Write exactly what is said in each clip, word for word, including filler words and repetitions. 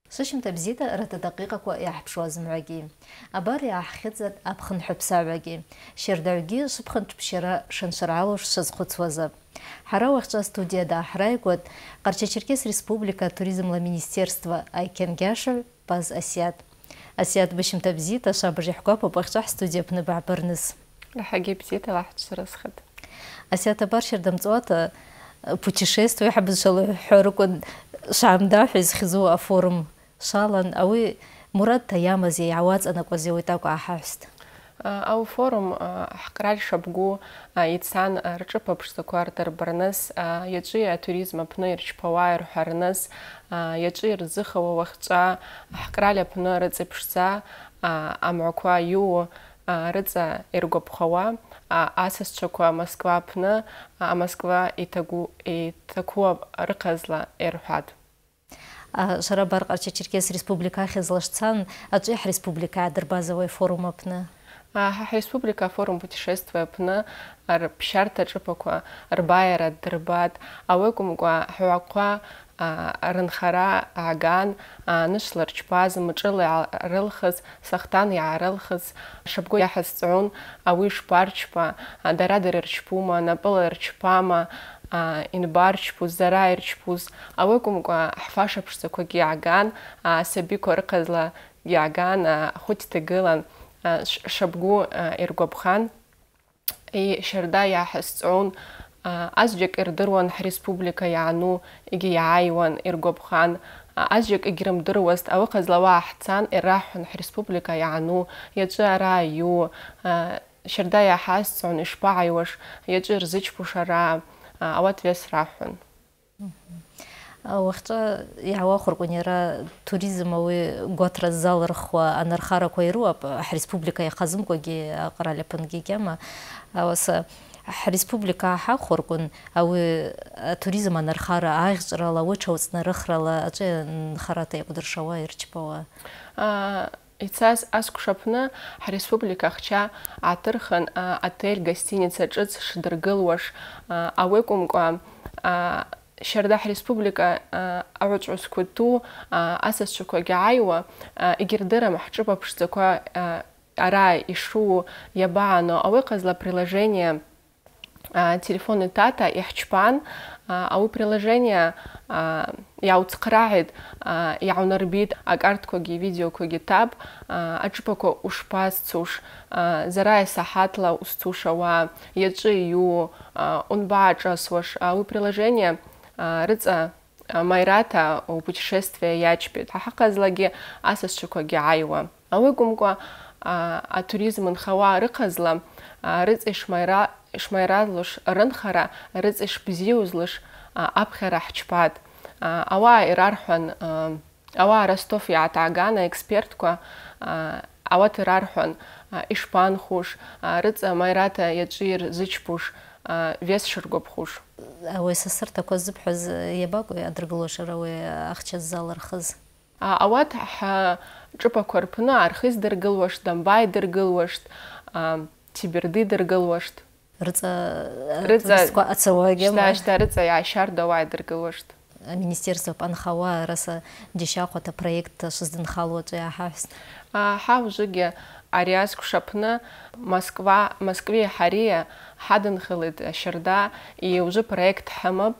Сышымта бзита рата дقيقة يحبشوا زمعجي أبار يحخذ أبخن حبساعجي شردعجي سبخن تبشرا شنشرعلوش سزخوت وزب حرا وقت студия да حراي قد قرچة چركس республика туризм ла министерство айкенгашер باز أسياد أسياد بشمتا بزيتا شابجي حقوبة بخشح студия بنبع برنس لحقي بزيتا واحد شرسخد أسياد أبار شردمزوات путешествие حب شلو حركون شعمدا حيز خزو فورم شالن أوي مراد تيام زي عواز أنا قوزي ويتاكو أحاست أو فورم حقرال شبقو يتسان رجبا بشتكوار در برنس يجي توريزم بنا يرشبوا يروحرنس يجي رزخوا ووقتا حقرال بنا رزي بشتا أمعكوا يو رزا إرغو بخوا أساس شكوا موسكوا بنا موسكوا يتاكوا رقزلا إرحاد شرا برق أرچة چركس республика خزلشتان أجيح республика دربازوي فورум أبنا республика форум путешествия пна ар пшарта чапаква арбайра дербат авекумгва хваква рынхара аган нышлар чпаз мчылы рылхыз сахтан ярылхыз шабгу яхасцун авиш парчпа дарадер чпума напылыр чпама инбарчпу зараирчпуз авекумгва хфаша пшсакоги аган сабико рқазла яган хоть тегылан شبقو إرقبخان أي شردا يحسون أزجك إردروان ريسبوبليكا يعنو إجي يعايوان إرقبخان أزجك إجرم دروست أو قزلوا حتان إراحون ريسبوبليكا يعنو يجي رايو شردا يحسون إشباعيوش يجي رزيج بوشرا أوات فيس راحون وقت يعوا خرقونيرا توريزم أو قطر الزال رخوا أنا رخارة كويروا ريسبوبليكا يقزم كوجي قرالة بنجي جما أوس ريسبوبليكا ح خرقون أو توريزم أنا رخارة عايزرا لا وتشوس نرخرا لا أجي نخرات يقدر شواير تبوا إتساس أسكشبنا ريسبوبليكا خشى عترخن أتيل гостиница جز شدرجل وش أويكم قام شرداح ريسبوبليكا أوجع سكوتو أساس شكوا جايوا إجردرا محجبة بشتكوا أراي إشو يبانو أو قزلا приложение телефоны тата يحجبان أو приложение ياوتقراعد ياونربيد أكارت كوجي فيديو كوجي تاب أجبكو وشباس توش زراي ساحاتلا устушава يجيو унбаджас وش أو приложение رزا майрата у путешествия ячпит хақазлаги асас чукоги айва аугумгва а туризм нхава рықазла рыз ишмайра ишмайразлуш рынхара рыз ишбзиузлуш абхера хчпат ава ирархан ава Ростов ятагана экспертка ава ирархан ишпанхуш рыза майрата яджир зичпуш вес шыргопхуш أو يسسر تكوز بحز يباقو يدرقلوش روي أخش الزال رخز أوات ح جبا كوربنا أرخز درقلوشت دمباي درقلوشت تبردي درقلوشت رزا رزا سكوا أتسواجي شتا شتا رزا يعشار دواي درقلوشت Министерство Панхава раса дешахота проект создан халот я хафс حاوجي أرياس كشبنا موسكوا موسكوي حرية حدن خلد شردا يوجد проект حمب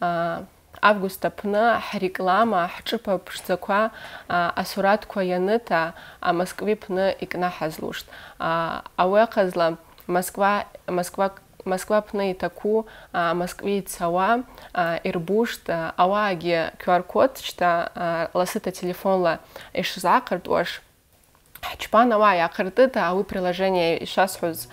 августа пна реклама хчипа пшцаква асурат коянета а Москве пна икна хазлушт а ауэказла Москва Москва Москва пна итаку Москве цава ирбушт ауаги ку ар код чта ласыта телефонла ишзакырт ош хчпана ва якырдыта ау приложение ишасхуз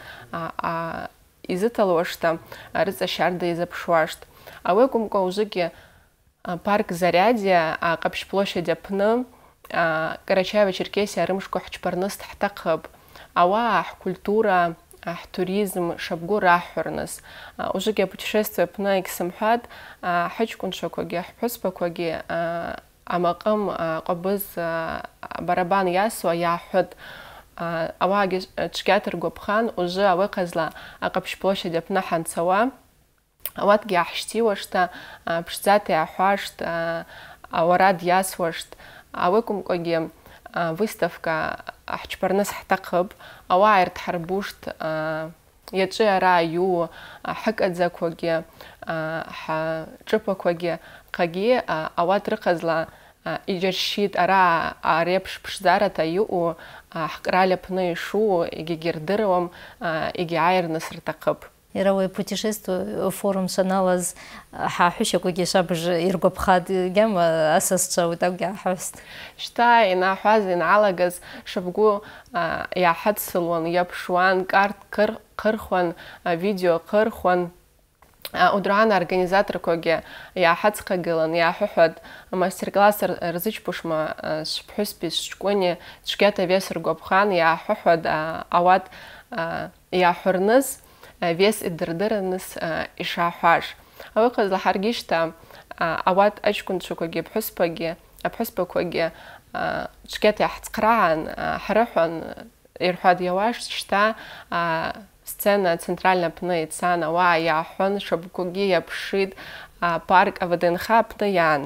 а изыталошта рыца шарда изапшвашт ауэгумко ужыги парк Зарядье, Капш площади пны, Карачаево-Черкесия, Рымшку хчпарныс тахтакхаб, ауа культура, туризм, шабгу рахурныс. Уже я путешествую пны иксамхад, хачкун шокоги, хпуспакоги, амакам кабыз барабан ясуа яхуд, ауа чгятер гопхан, уже авыказла Капш площади пны ханцава. أوات جاحشتي وشتا بشتاتي أحواشت أوراد ياس وشت Ауекум коги выставка حجبرناس حتقب أواعر تحربوشت يجي رايو حق أتذكوجي حجبكوجي قجي أوات رقزلا إيجرشيد أرا أريبش بشدارة تيو حقرالي بني شو إيجي جردروم إيجي عاير نصر تقب. Яровое путешествие форум шаналаз хахуша коги шабж иргобхад гема асасча так гахаст. Штай на хазин алагаз шабгу я хадсылон япшуан карт кыр кырхван видео кырхван удрана организатор коги я хадскагылан я хухад мастер-класс разычпушма шпхуспис шкони шкета весер гобхан я хухад ават я хурныз вес الدردرنس إشاحاش أو قصد الحرجيشتا أوقات أشكون شو كوجي بحسبة بحسبة كوجي شكت حتقرعن حرحن يرحد يواش شتا سцена центральная пнеет сана ва я хон чтобы коги я пшид парк ВДНХ пнеян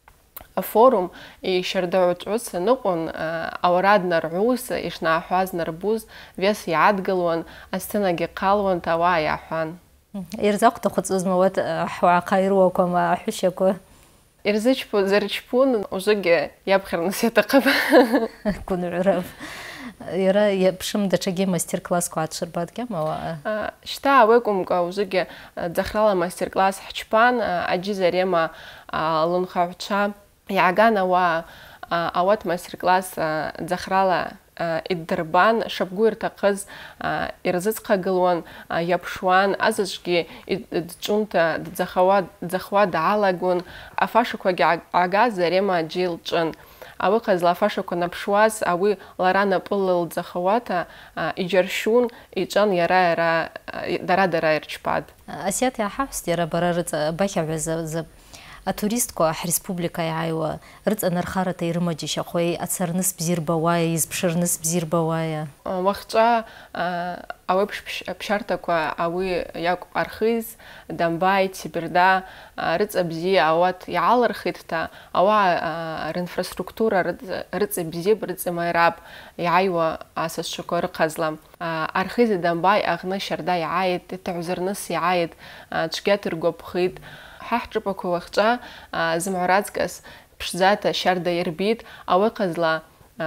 форум и шердоут عوس نقون أورادنا رعوس إشنا حوازنا ربوز вес يعدقلون السنة قالون توايا حان إرزاق تخص أزموات حوا قيروكم حشكو إرزاق زرشبون وجج يبخر نسيتقب كون عرف يرا يبشم دشجي ماستر كلاس كوات شربات كما شتا ويكم وجج دخلنا ماستر كلاس حشبان أجي زريما لنخوتشا يعجانا وا أوقات ماستر كلاس دخلنا الدربان شبقور تقز إرزقها قلون يبشوان أزجي تجونت تزخواد تزخواد علاقون أفاشكو عجاز زريما جيل جن أو قز لافاشكو نبشواز أو لرانا بقول تزخواتا يجرشون يجان يرا يرا درا درا يرشباد أسيات يا حفص يرا برارت بحر زب التوريستكو республика يعيوا رت أنا رخارة يرمجي شقوي أثر نس بزير بوايا يزبشر نس بزير بوايا وقتها أو بش بشرتكو أو ياك أرخيز دمباي تبردا رت أبزي أوات يعال رخيتتا أو رنفراستруктура رت رت أبزي برت مايراب يعيوا أساس شكور قزلم أرخيز دمباي أغنى شردا يعايد تعذر نس يعايد تشكاتر جوب خيد ححجبكو وقتا زمعراتكس بشزاتا شردا يربيد أو قزلا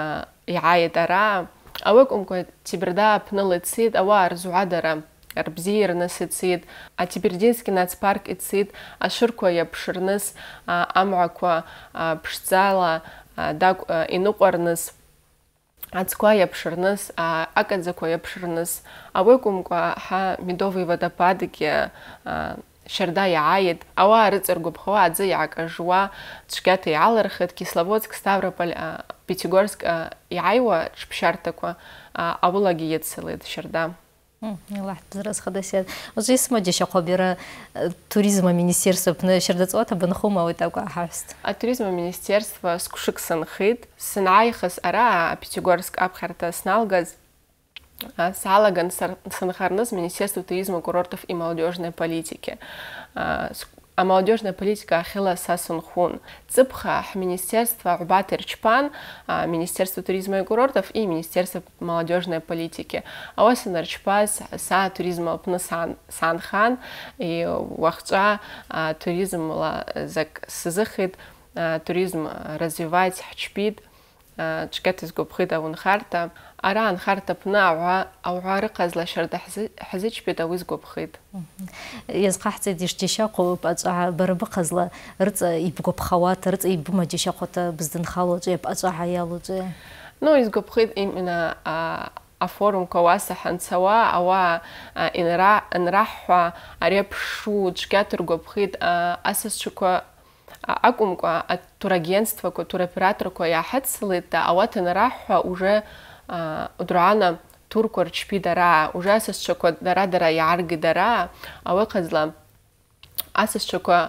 يعايد أرا أو أمكو تبردا بنل تسيد أو أرزوعا درا ربزير نس تسيد أتبردينسكي ناتسبارك تسيد أشركو يبشرنس أمعكو بشزالا داك إنوقرنس أتسكوا يبشرنس أكادزكو يبشرنس أو أمكو ها ميدوفي водопадики شردا يعايد أو رتزرجو بخوات زي عكجوا تشكات يعالرخت كيسلافودسك ستافروبول بيتيغورسك يعيوا بشرتكوا أو لاجي يتسلد شردا. الله بزرس خداسيات. وزي اسمه ديش قبيرة туризма министерства بن شردت وقتها بنخومة وتوقع حفست. التورизма министерства скушك سنخيد سنعيخس أرا بيتيغورسك أبخرتا سنالغاز. Салаган Санхарнас, Министерство туризма, курортов и молодежной политики. А молодежная политика Ахилла Сасунхун. Цыпха Министерство Рубатер Чпан, Министерство туризма и курортов и Министерство молодежной политики. А осень Рчпас Са туризма Пнасан Санхан и Вахча туризм зак сызыхит, туризм развивать Хчпид, Чкетис Губхида Унхарта. أران خارطة بناعها أو عارقة زلا شرد حزيج بيدا ويزقو بخيد. يزقى حتى ديش تشاقو بأجع بربقة زلا رت يبقو بخوات رت يبما تشاقو تبزدن خالو جي بأجع عيالو جي. نو يزقو بخيد إمنا أفورم كواسة حنسوا أو إن راح أريب شو جكاتر جو بخيد أساس شكو أقوم كو التورагентство كو туроператор كو я حدثلت أوات إن راح уже ودرانا توركو رشبي درا уже أساس شكو درا درا يعرق درا أو قزلا أساس شكو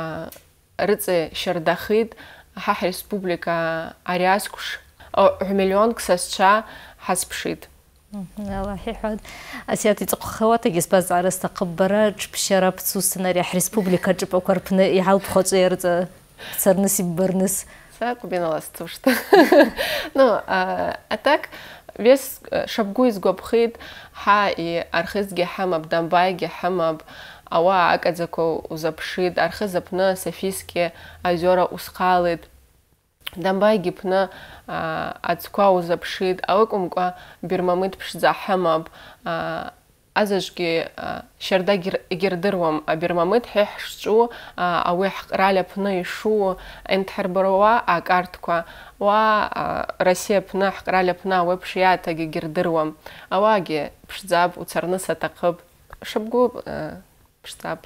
رتس شردخيد حح республика أرياسكوش أو مليون كساسشا حسبشيد. الله يحفظ. أسياتي تقخواتي جسباز على استقبراج بشرب سوسنا ريح республика جب أقربنا يحاول بخوت يرد صار نسي برنس. Са кубинала стушта. Ну, а так вес шабгу изгобхид ха и архизги хамаб дамбайги хамаб ава акадзако узапшид архизапна Софийские озера ускалит дамбайги пна ацква узапшид авакумка бирмамит пшза хамаб азажги шерда гердырвам бирмамит хешчу ауи храля пна ишу энтхербарова акартква ва Россия пна храля пна вебшията ги гердырвам аваги пшзаб уцарныса такып шабгу пшзаб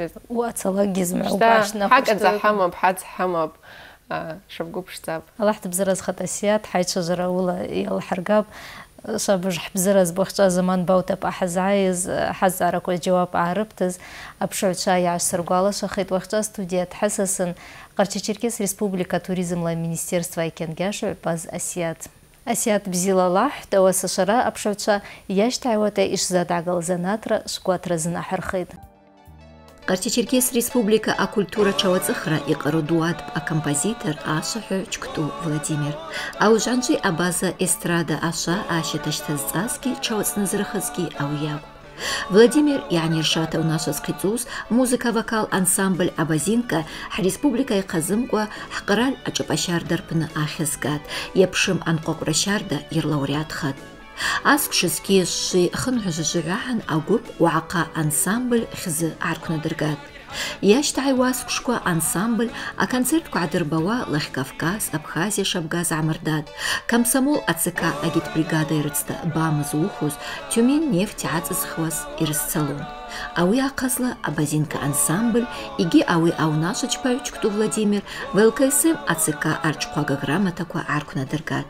وأتصلجز معه حاجة زحمة بحد حمب شبقو بشتاب الله تبزرز خطاسيات حيث شجرة ولا يلا حرقاب صابج حبزرز بوخت زمان باوتب أحز عايز حز على كل جواب عربتز أبشر شاي عشر قالة شخيت وقت استوديات حساسن قرشة تركيز ريسبوبليكا توريزم لا министерство يكنجاش باز أسيات أسيات بزيلا لاح تواسى شراء أبشر شا يشتعي وتا إش زاد عقل زناترا شكواترا زنا حرخيد Карча-Черкес Республика а культура Чауацихра и Карудуат а композитор Аша Чкту Владимир. А ужанжи а база эстрада Аша Аша Таштазаски Чауацназрахазки Ауяг. Владимир Яниршата у наша скицус музыка-вокал ансамбль Абазинка Республика и Казымква Хакараль Ачапашар Дарпна Ахизгат Епшим Анкокра Шарда Ирлауреат Хат. Аскшизки ши хынхжжгахан агуп уака ансамбль хз аркна дыргат. Яштай васкшква ансамбль а концерт квадырбава Лах-Кавказ, Абхазия Шабгаз Амырдат. Комсомол АЦК агит бригада ирыцта Бамыз ухуз, Тюмень нефть ацызхвас ирысцалун. Ауи аказла Абазинка ансамбль, иги ауи аунашачпай Чкту Владимир, ВЛКСМ АЦК арчквага грамотаква аркна дыргат.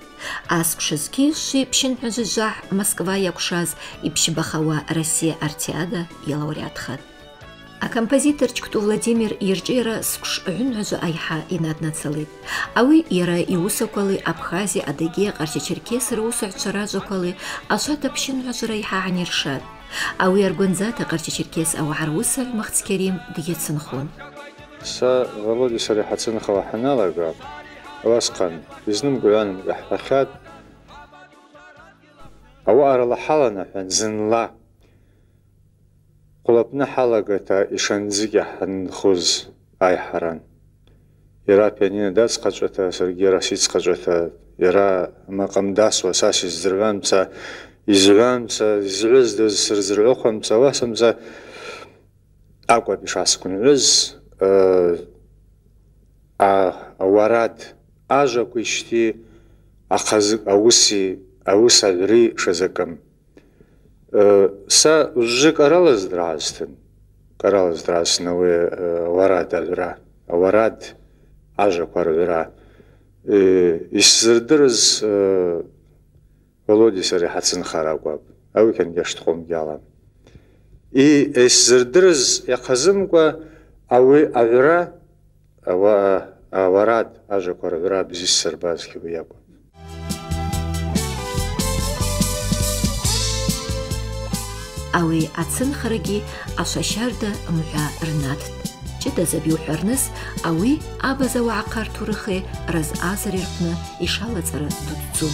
Аскшизки ши пшинхжжах Москва якушаз и пшибахава Россия артиада и лауреатхат. А композитор Чкту Владимир Ирджера скш гюнжа айха и наднацалит. Ауи ира и усаквалы Абхазия Адыгея Карча-Черкес русачараджаквалы ашата пшинхжра айха аниршат. Ауи аргонзата Карча-Черкес ауарусаль Махцкерим дигетсынхун. Са Володя Сарихацынхова ханалага واسقن بزنم قلان بحثات أو أرى حالنا فنزن لا قلبنا حلقة إشانزيجة حنخوز أي حران يرى بيانين داس قجوتا سرقي راسيس قجوتا يرى مقام داس واساس الزرغان بسا يزغان بسا يزعز دوز سرزرغوخن بسا واسم بسا أقوى بشاسكون عز أوراد Ажа куишти ахазык ауси ауса ври шазакам. Са уже карала здравствен, карала здравствен вы варад алра, варад ажа карвера. Исзырдырыз Володя Сарихацынхарагваб, ауи кен яштхом ялам. И исзырдырыз яхазымква ауи авера ава Аварад ажа коровера бзис сарбазки вияку. Ауи ацынхараги ашашарда муа рнат. Чита забиу хернес ауи абаза уакар турхе раз азарирпна ишалацара дудцу.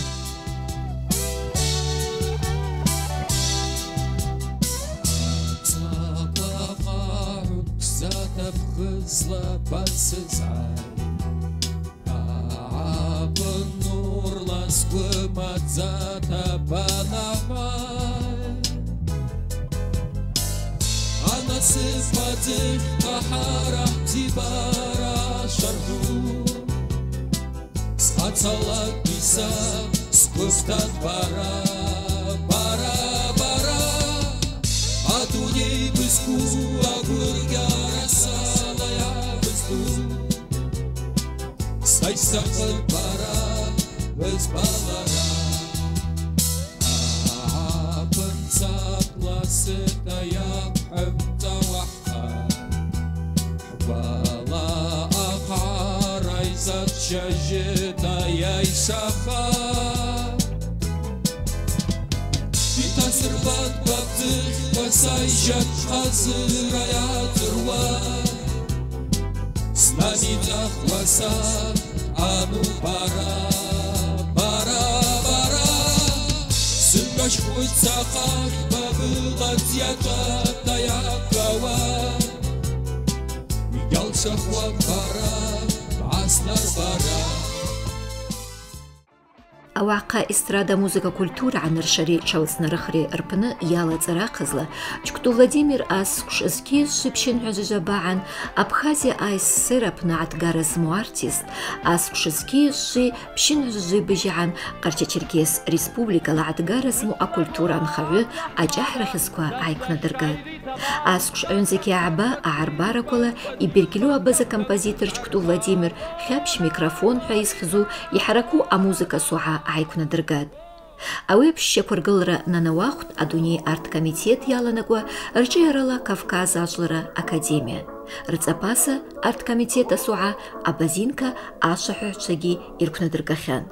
Zata banamai Ana sıfatı bahara tibara şarhu Satsalak bisa skuftat bara bara bara Aduney bısku agurgara salaya bısku Saysakal bara bezbalara Сытая хэмта вахта Хвала ахарай затчажитая исаха Бита сырбат баптых басайжат хазырая тырва Снамитах васа ану бара бара бара сымгаш хуйцахар бабылгат ятата якава ялсахва бара аслар бара أوعقا إسترادا موسيقى كولتورا عن الشري شاوس نرخري أربنا يالا تراقزلا جكتو فلاديمير أسكش إزكيز شبشين عزيزة باعن أبخازيا آيس سيرابنا عتقارز موارتيست أسكش إزكيز شي بشين عزيزة بجيعان قرشة تشيركيس ريسبوبليكا لعتقارز مو أكولتورا نخوي أجاح رخصكوا عايكونا درقاد أسكش أنزكي عبا أعربارا كولا يبركلو أبازا كمبازيتر جكتو فلاديمير خابش ميكروفون حيز خزو يحركو أموزيكا سوعة عايكونا درقاد أوي بشيكور قلرا نانواخت أدوني أرت كوميتيت يالانقوا رجيرلا كافكاز أجلرا أكاديميا رتساباسا أرت كوميتيت سوعة أبازينكا آشحو تشاقي إركونا درقاخان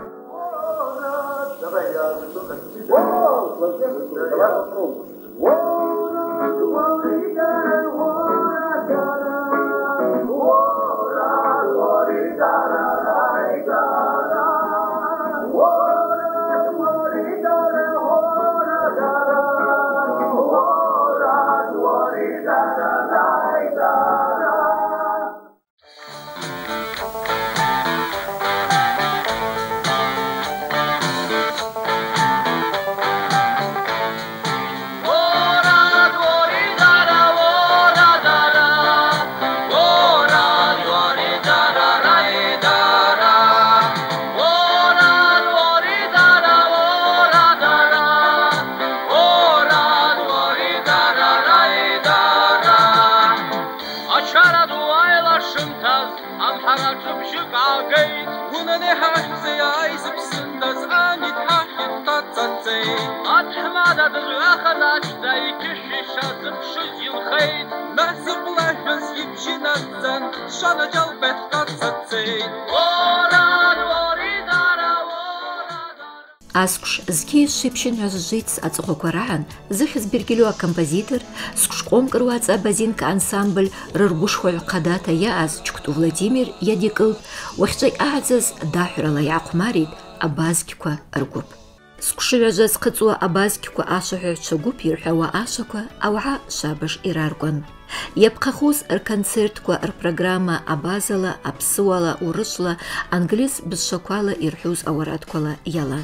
أسكش زكي شبشين عزجيتس أتغوكوراعن زخز برجلوا كمبازيتر سكش قوم كروات أبازين كأنسامبل رربوش خلقاداتا ياز جكتو فلاديمير يديكل وخشي أعزز داحر لا يعقماريد أبازكوا أرقوب سكش عزز قطوة أبازكوا آشحو تشاقوب يرحوا آشكوا أوعا شابش إرارقون يبقى خوز الكونسرتكوا البرنامج أبازلا أبسوالا ورشلا أنجليز بالشكوالا يرحوز أوراتكوالا يلا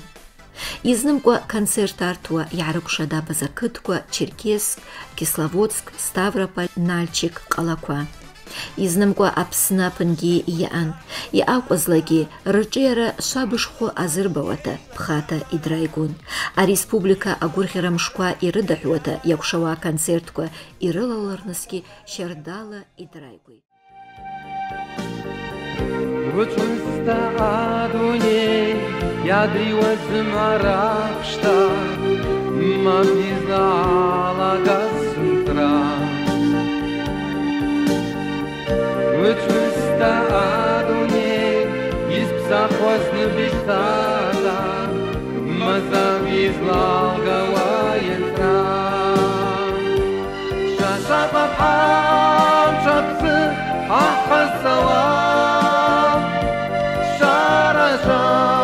يزنمكوا концертартуа يعرقشدا بزاكتكوا تشيركيسك كيسلافودسك ستافروبول نالчик قلاكوا يزنمكوا أبسنا بنجي يان يأوقزلاجي رجيرا شابشخو أزربواتا بخاتا إدرايغون أريسبوبليكا أغورخيرامشكوا إردحوتا يكشوا концертكوا إرلالرنسكي شردالا إدرايغوي Yadri wazim araqshta ma bizala gasuntra Vutsta adune ispsakhwazn bishtada ma bizal gawayentra Shasabam chaps ahsawa Sharaja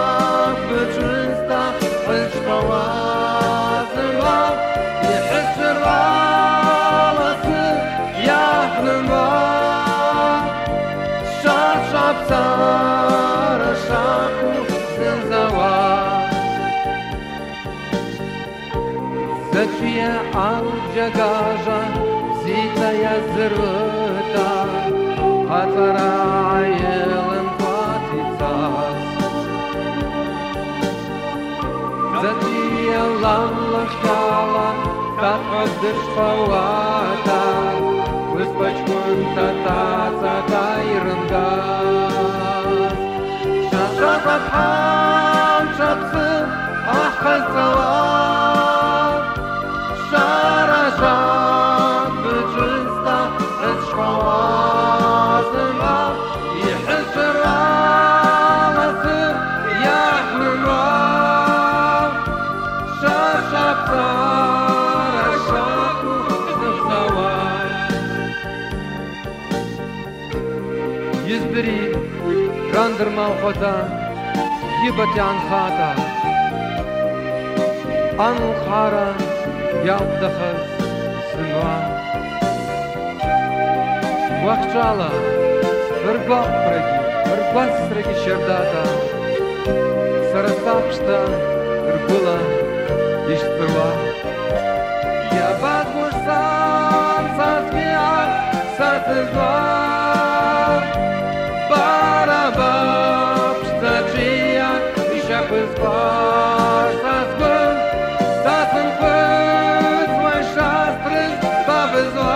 Зачья алджагажа зита я зрыта Атараелым платицас Зачья лаллашкала Татмаздыш пауата Выспачкун татаца тайрынгас Шашапатхам шапсы ахасала Сырмал хода, ебатян хата, анул хара, ялдахыз сынва. Вахчала, вырбак праги, вырбасраги шердата, сарасапшта, вырбула, иштерва. Я бадмурсан, сазмиак, сатызва. Барабапшта джия, ишапызва, сазгун, сасын фыз, мой шастрыз, бабызва.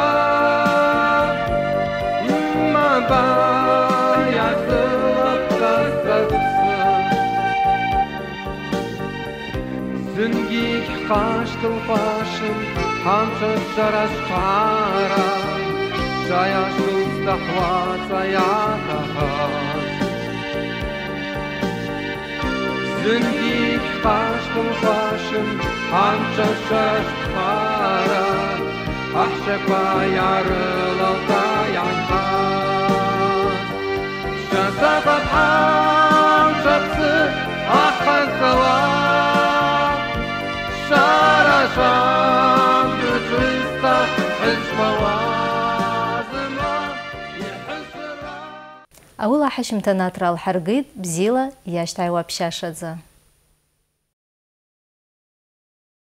Züngig kaçtıl başım, hançız jaras para, jayaştıl stahvatsa yatahat. Züngig kaçtıl başım, hançız jaras para, ahşekva yarılalta yanhat. Şazabab hançapsı, ahazzavat. شارشان بتويستا حزموازما يحسرا أولا حشم تناطر الحرقيد بزيلة ياشتاي وابشاشدزا